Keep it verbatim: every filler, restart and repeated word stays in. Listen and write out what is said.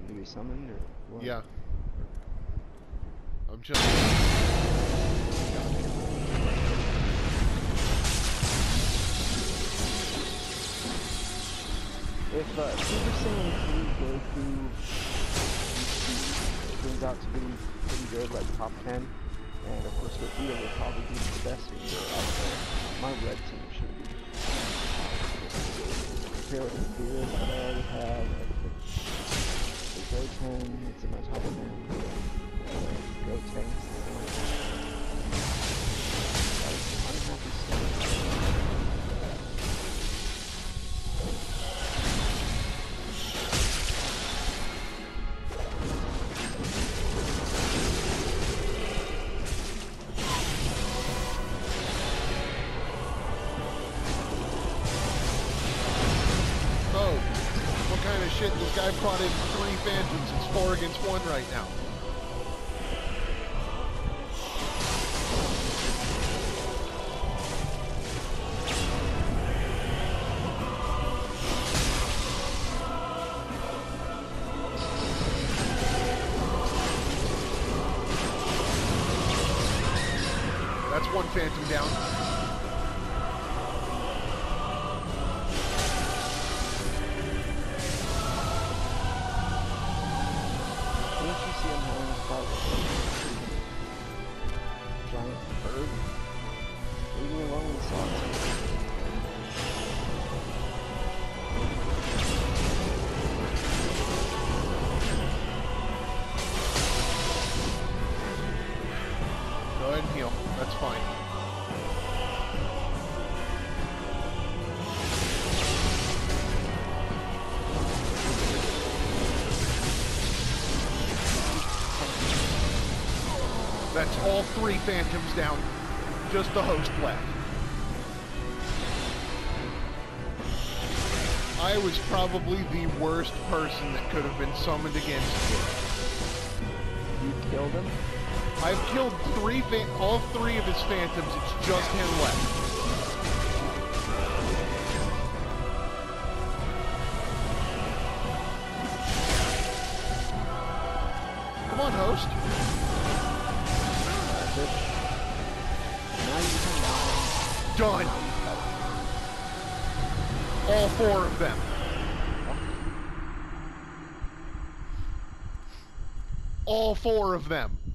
need to be summoned, or what? Yeah. I'm just... If uh, Super Saiyan three Goku turns out to be pretty good, like top ten, and of course Gogeta will probably be the best Vegeta out there, my red team should be. Compare it with the Beerus that I already have, the Goten, it's in my top ten, the Goten, unhappy state. Shit, this guy brought in three Phantoms. It's four against one right now. That's one Phantom down. Giant bird. Leave me alone with socks. Go ahead and heal. That's fine. That's all three Phantoms down. Just the host left. I was probably the worst person that could have been summoned against you. You killed him? I've killed three, fa all three of his Phantoms. It's just him left. Come on, host. Now you can Done. All four of them. All four of them.